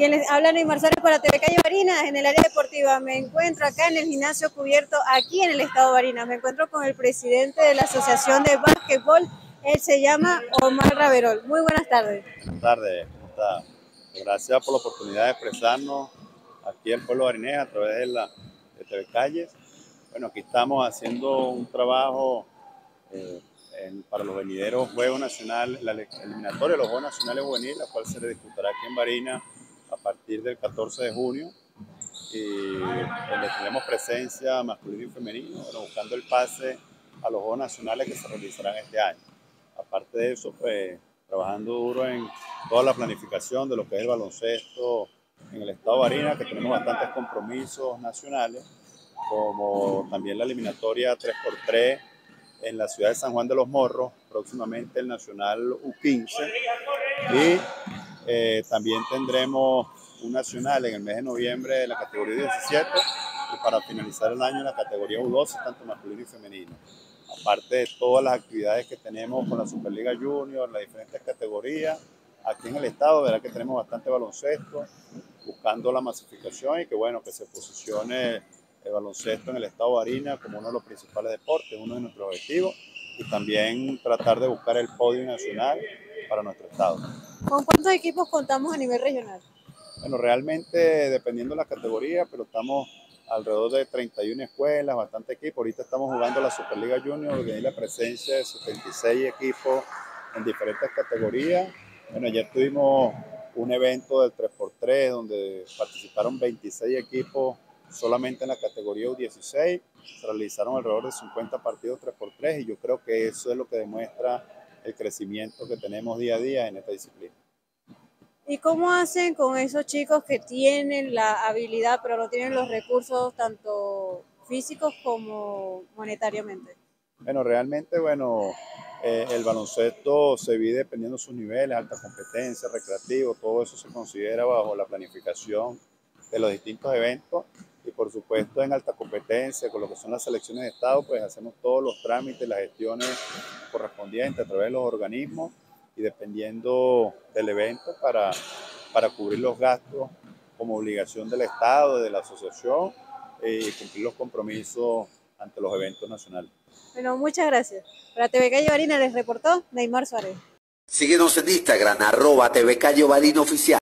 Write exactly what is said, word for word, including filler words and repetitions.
Quien les habla Neymar Suárez para T V Calle Barinas en el área deportiva. Me encuentro acá en el gimnasio cubierto, aquí en el estado Barinas. Me encuentro con el presidente de la Asociación de Básquetbol. Él se llama Omar Raverol. Muy buenas tardes. Buenas tardes, ¿cómo está? Gracias por la oportunidad de expresarnos aquí el pueblo barinés a través de, la, de T V Calles. Bueno, aquí estamos haciendo un trabajo eh, en, para los venideros Juegos Nacionales, la eliminatoria de los Juegos Nacionales Juveniles, la cual se le disputará aquí en Barinas a partir del catorce de junio, y donde tenemos presencia masculino y femenino, bueno, buscando el pase a los Juegos Nacionales que se realizarán este año. Aparte de eso, pues trabajando duro en toda la planificación de lo que es el baloncesto en el estado de Barinas, que tenemos bastantes compromisos nacionales, como también la eliminatoria tres por tres en la ciudad de San Juan de los Morros, próximamente el Nacional U quince, y eh, también tendremos un nacional en el mes de noviembre en la categoría diecisiete, y para finalizar el año en la categoría U doce, tanto masculino y femenino. Aparte de todas las actividades que tenemos con la Superliga Junior, las diferentes categorías, aquí en el estado, verá que tenemos bastante baloncesto, buscando la masificación y que bueno, que se posicione el baloncesto en el estado de Barinas como uno de los principales deportes, uno de nuestros objetivos, y también tratar de buscar el podio nacional para nuestro estado. ¿Con cuántos equipos contamos a nivel regional? Bueno, realmente dependiendo de la categoría, pero estamos alrededor de treinta y una escuelas, bastante equipos. Ahorita estamos jugando la Superliga Junior, que hay la presencia de setenta y seis equipos en diferentes categorías. Bueno, ayer tuvimos un evento del tres por tres donde participaron veintiséis equipos solamente en la categoría U dieciséis. Se realizaron alrededor de cincuenta partidos tres por tres, y yo creo que eso es lo que demuestra el crecimiento que tenemos día a día en esta disciplina. ¿Y cómo hacen con esos chicos que tienen la habilidad pero no tienen los recursos tanto físicos como monetariamente? Bueno, realmente, bueno, eh, el baloncesto se vive dependiendo de sus niveles, alta competencia, recreativo, todo eso se considera bajo la planificación de los distintos eventos, y por supuesto en alta competencia, con lo que son las selecciones de estado, pues hacemos todos los trámites, las gestiones correspondientes a través de los organismos, y dependiendo del evento para, para cubrir los gastos como obligación del estado, de la asociación, eh, y cumplir los compromisos ante los eventos nacionales. Bueno, muchas gracias. Para T V Calle Barinas les reportó Neymar Suárez. Síguenos en Instagram, arroba T V Calle Barinas Oficial.